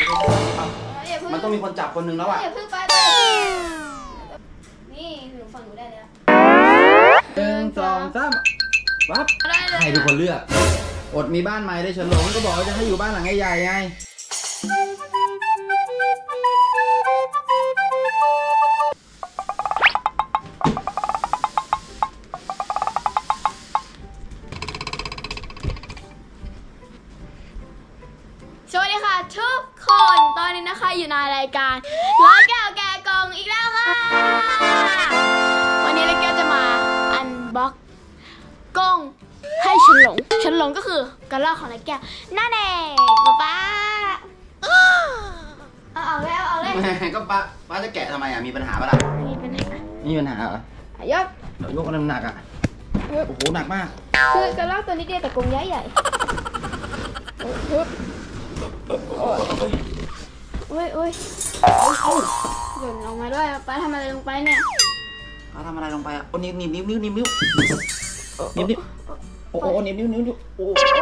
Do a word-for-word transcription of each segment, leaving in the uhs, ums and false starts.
มันต้องมีคนจับคนหนึ่งแล้วอ่ะอย่าเพิ่งไปไปนี่หนูฟังหนูได้แล้วหนึ่งสองสามปั๊บใครเป็นคนเลือกอดมีบ้านใหม่ได้เฉินหลงก็บอกว่าจะให้อยู่บ้านหลังใหญ่ๆไงสวัสดีค่ะทุกคนตอนนี้นะคะอยู่ในรายการร้อยแก้วแกะกล่องอีกแล้วค่ะวันนี้ร้อยแก้วจะมาอันบ็อกกล้องให้ฉันหลงฉันหลงก็คือกระรอกของร้อยแก้วนั่นเองป๊าป๊าเอาเอาเลยเอาเลยก็ป้าป้าจะแกะทำไมอ่ะมีปัญหาปะล่ะมีปัญหามีปัญหาเหรอยกยกอะไรหนักอ่ะโอ้โหหนักมากคือกระรอกตัวนี้เดียวแต่กรงใหญ่ใหญ่โอ้ยโอ้ยโอ้ยหล่นลงมาด้วยป้าทำอะไรลงไปเนี่ยป้าทำอะไรลงไปอ่ะโอ้นิ้วนิ้วนิ้วนิ้วนิ้วนิ้วนิ้วนิ้วโอ้โหนิ้วนิ้วนิ้วนิ้วโอ้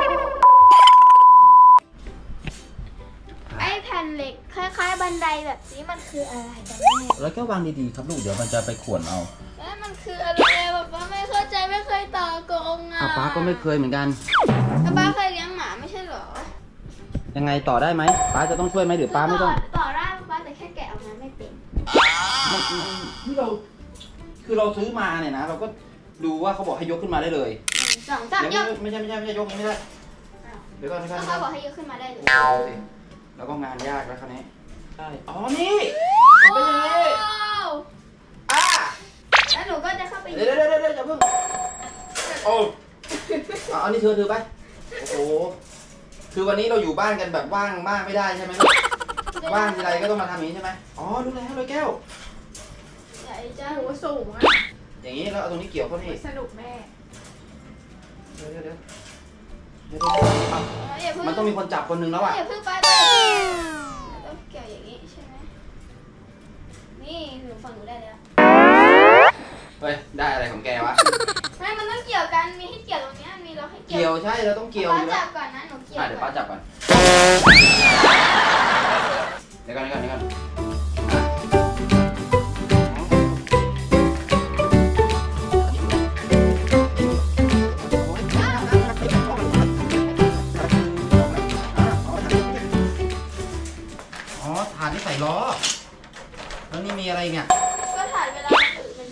ไอ้แผ่นเหล็กคล้ายๆบันไดแบบนี้มันคืออะไรกันแน่แล้วก็วางดีๆครับลูกเดี๋ยวมันจะไปข่วนเอาแล้วมันคืออะไรป้าไม่เข้าใจไม่เคยต่อกรงอ่ะป้าก็ไม่เคยเหมือนกันแล้วป้าเคยเลี้ยงหมาไม่ใช่เหรอยังไงต่อได้ไหมป้าจะต้องช่วยไหมหรือป้าไม่ต้องต่อได้ป้าแต่แค่แกะออกมาไม่เป็นที่เราคือเราซื้อมาเนี่ยนะเราก็ดูว่าเขาบอกให้ยกขึ้นมาได้เลยสองสามยกไม่ใช่ไม่ใช่ไม่ใช่ยกไม่ได้เดี๋ยวก่อนเดี๋ยวก่อนเขาบอกให้ยกขึ้นมาได้เลยแล้วก็งานยากแล้วคราวนี้ใช่อ๋อนี่เป็นยังไงอ่ะแล้วหนูก็จะเข้าไปเดี๋ยวเดี๋ยวเดี๋ยวอย่าเพิ่งโอ้เอานี่เธอเธอไปโอ้โหคือวันนี้เราอยู่บ้านกันแบบว่างมากไม่ได้ใช่ไหมว่างทีไรก็ต้องมาทำอย่างนี้ใช่ไหมอ๋อดูแล้วเลยแก้วใหญ่จ้าหัวสูงอ่ะอย่างนี้แล้วเอาตรงนี้เกี่ยวเขานี่สนุกแม่เดี๋ยวเดี๋ยวเดี๋ยวมันต้องมีคนจับคนหนึ่งแล้วอ่ะอย่าเพิ่งไปไปต้องเกี่ยวอย่างนี้ใช่ไหมนี่หนูฟังหนูได้แล้วเฮ้ยได้อะไรของแกวะไม่มันต้องเกี่ยวกันมีให้เกี่ยวตรงนี้มีเราให้เกี่ยวเกี่ยวใช่เราต้องเกี่ยวป้าจับก่อนนะหนูเกี่ยวเดี๋ยวป้าจับก่อนเดี๋ยวก่อนเดี๋ยวก่อนเดี๋ยวก่อนอ๋อถาดที่ใส่ล้อแล้วนี่มีอะไรเนี่ยก็ถาดเวลาตื่นมัน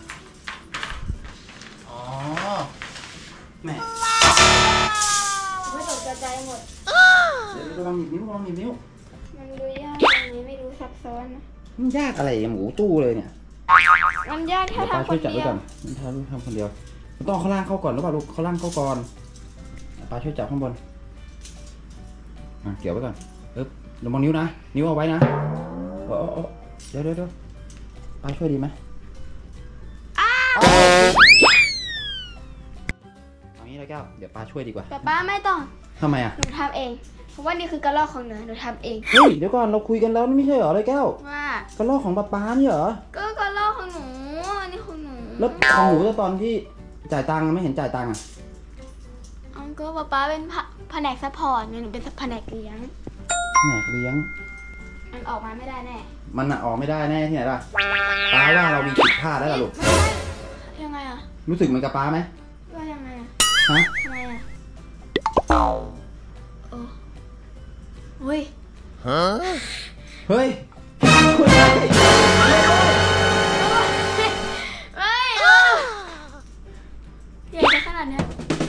อ๋อแม่ไม่ตกใจหมดเดี๋ยวลองหยิบนิ้วลองหยิบนิ้วมันดูยากอันนี้ไม่รู้ซับซ้อนนะมันยากอะไรหมูตู้เลยเนี่ยมันยากแค่ทำคนเดียวมันทำลูกทำคนเดียวต้องข้างล่างเข้าก่อนหรือเปล่าลูกข้างล่างเข้าก่อนป้าช่วยจับข้างบนเกี่ยวไว้ก่อนเอ๊บระวังนิ้วนะนิ้วเอาไว้นะโอ้โอ้เดี๋ยวเดี๋ยวเดี๋ยวป้าช่วยดีไหมเอางี้แล้วแก้วเดี๋ยวป้าช่วยดีกว่าแต่ป้าไม่ต้องทำไมอ่ะหนูทำเองเพราะว่านี่คือกระรอกของหนูหนูทำเองเฮ้ยเดี๋ยวก่อนเราคุยกันแล้วไม่ใช่เหรอเลยแก้วว่ากระรอกของป้าป้านี่เหรอก็กระรอกของหนูนี่ของหนูแล้วของหนูตอนที่จ่ายตังค์ไม่เห็นจ่ายตังค์อ่ะอ๋อก็ป้าป้าเป็นแผนกซัพพอร์ตหนูเป็นแผนกเลี้ยงแผนกเลี้ยงมันออกมาไม่ได้แน่มันออกไม่ได้แน่ที่ไหนล่ะป้าว่าเรามีผิดพลาดแล้วล่ะลูกยังไงอ่ะรู้สึกเหมือนกับป้าไหมว่ายังไงอ่ะฮะทำไมอ่ะโอ้เฮ้ยฮะเฮ้ยเฮ้ยใหญ่จะขนาดนี้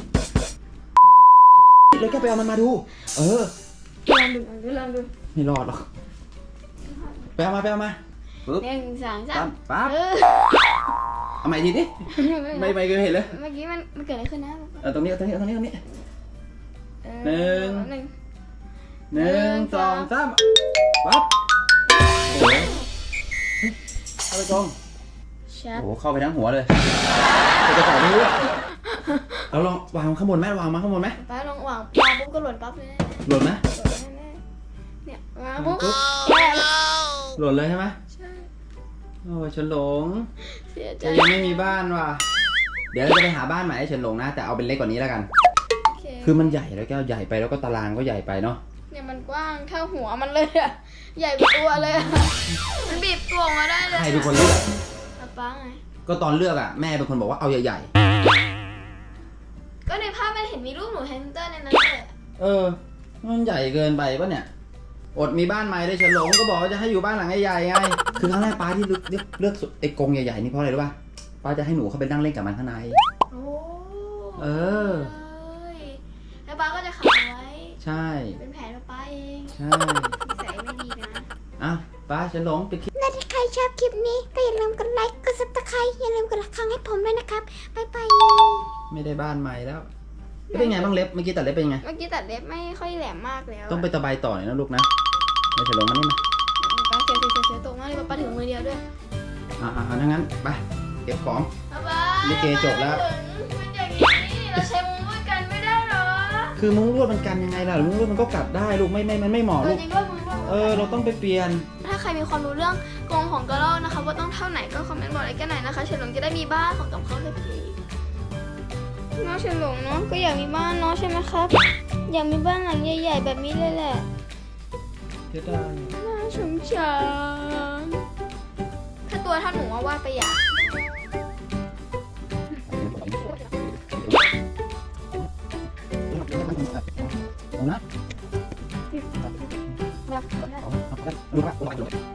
เลยแกไปเอามันมาดูเออลองดูลองดูไม่รอดหรอกไปเอามาไปเอามาปึ๊บหนึ่งสองสามปั๊บเอาใหม่ทีนี้ไม่ไม่เคยเห็นเลยเมื่อกี้มันมันเกิดอะไรขึ้นนะเออตรงนี้ตรงนี้ตรงนี้ตรงนี้หนึ่งหนึ่งสองสามปั๊บโอ้ยเข้าไปตรงโอ้เข้าไปทั้งหัวเลยจะต่อไม่รู้เราลองวางข้างบนไหมวางมาข้างบนไหมป้าลองวางวางปุ๊บก็หล่นปั๊บเลยหล่นไหมเนี่ยวางปุ๊บหล่นเลยใช่ไหมใช่โอ้ยเฉินหลงจะยังไม่มีบ้านว่ะเดี๋ยวเราจะไปหาบ้านใหม่ให้เฉินหลงนะแต่เอาเป็นเล็กกว่านี้แล้วกันคือมันใหญ่แล้วแก้วใหญ่ไปแล้วก็ตารางก็ใหญ่ไปเนาะเนี่ยมันกว้างเท่าหัวมันเลยอะใหญ่กว่าตัวเลยอะมันบีบตัวออกมาได้เลยใครเป็นคนเลือกป๊าป๊าไงก็ตอนเลือกอ่ะแม่เป็นคนบอกว่าเอาใหญ่ๆก็ในภาพมันเห็นมีรูปหนูแฮมสเตอร์ในนั้นเลยเออมันใหญ่เกินไปปะเนี่ยอดมีบ้านใหม่ได้เฉลิมก็บอกว่าจะให้อยู่บ้านหลังใหญ่ๆไงคือครั้งแรกป้าที่เลือกเลือกเลือกไอ้กรงใหญ่ๆนี่เพราะอะไรรู้ป่ะป้าจะให้หนูเข้าไปนั่งเล่นกับมันข้างในโอ้เออแล้วป้าก็จะขังไว้ใช่เป็นแผนของป้าเองใช่นิสัยไม่ดีนะอ่ะป้าเฉลิมไปคลิปและถ้าใครชอบคลิปนี้ก็อย่าลืมกดไลค์กดซับสไครต์อย่าลืมกดระฆังให้ผมด้วยนะครับบ๊ายบายไม่ได้บ้านใหม่แล้วเป็นไงบ้างเล็บเมื่อกี้ตัดเล็บเป็นไงเมื่อกี้ตัดเล็บไม่ค่อยแหลมมากแล้วต้องไปตะไบต่อหน่อยนะลูกนะไม่เฉลิมมานี่มาป้าเสียเสียเสียตกมากเลยป้าถือมือเดียวด้วยอ่าอ่างั้นไปเก็บของป้าลิเกจบแล้วมันอย่างนี้เราใช้มุ้งลวดกันไม่ได้หรอคือมุ้งลวดมันกันยังไงล่ะมุ้งลวดมันก็กัดได้ลูกไม่ไม่มันไม่เหมาะลูกเออเราต้องไปเปลี่ยนถ้าใครมีความรู้เรื่องกรงของกระรอกนะคะว่าต้องเท่าไหนก็คอมเมนต์บอกอะไรกันหน่อยนะคะเฉลิมจะได้มีบ้านของกับเขาสักทีน้องเฉลิมเนาะก็อยากมีบ้านเนาะใช่ไหมครับอยากมีบ้านหลังใหญ่ๆแบบนี้เลยแหละเจะได้น่าสงสารถ้าตัวเท่าหนูว่าไปอยากเอานะดูป่ะ